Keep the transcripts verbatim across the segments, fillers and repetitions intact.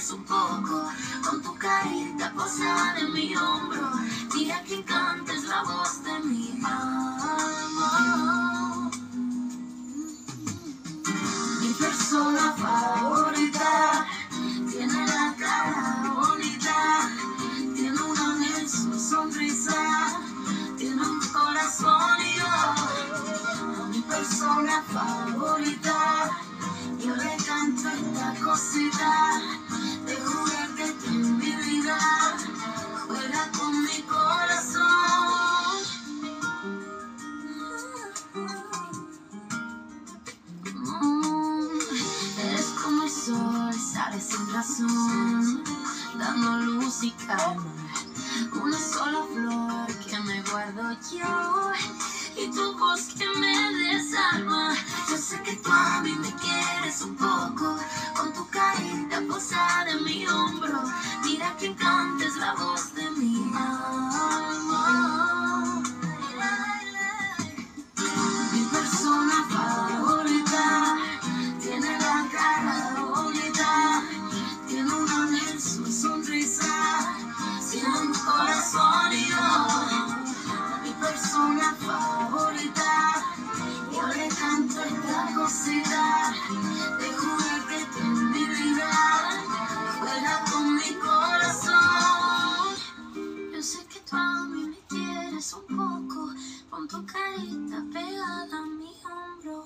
quieres un poco, con tu carita posada en mi hombro. Mira que cantes la voz de mi amor. Mi persona favorita tiene la cara bonita, tiene un ángel, su sonrisa, tiene un corazón y yo. Mi persona favorita, yo le canto esta cosita de juguete que en mi vida juega con mi corazón. Mm, eres como el sol, sale sin razón, dando luz y calma. Una sola flor que me guardo yo y tu voz que me desarma. Yo sé que tú a mí me quieres un poco, con tu carita posada en mi hombro. Mira que cantes la voz de mi amor. Mi persona favorita tiene la cara bonita, tiene un ángel, su sonrisa, tiene un corazón y yo. Mi persona favorita, yo le canto esta cosita de juguete que en mi vida juega con mi corazón. Yo sé que tú a mí me quieres un poco, con tu carita pegada a mi hombro.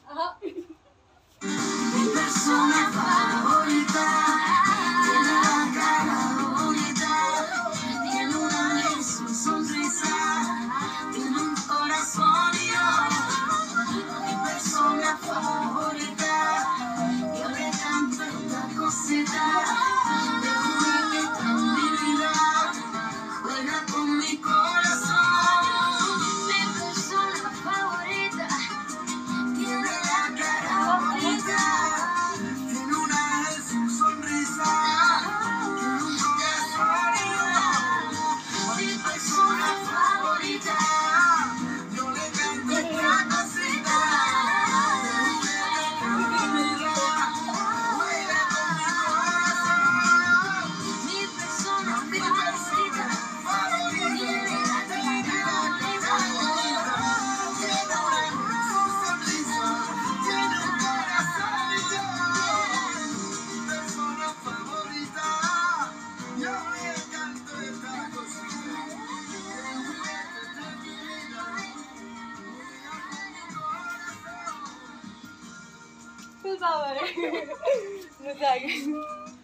Mi persona favorita tiene la cara bonita, tiene un ángel, su sonrisa, tiene un corazón y yo. Mi persona favorita, yo le canto esta cosita de juguete que en mi vida juega con mi corazón. Mi persona favorita tiene la cara bonita, tiene un ángel, su sonrisa, tiene un corazón y yo. Mi persona favorita, yo le canto esta cosita de juguete que en mi vida juega con mi corazón. Mi persona favorita tiene la cara bonita, tiene un ángel, su sonrisa, tiene un corazón y yo. Mi persona favorita, yo le canto esta cosita de juguete que en mi vida juega con mi corazón. Kız var. Güzel.